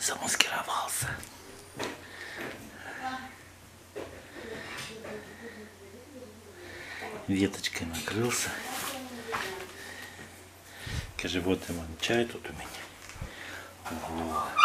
замаскировался. Веточкой накрылся. Скажи, вот и чай тут у меня. Вот.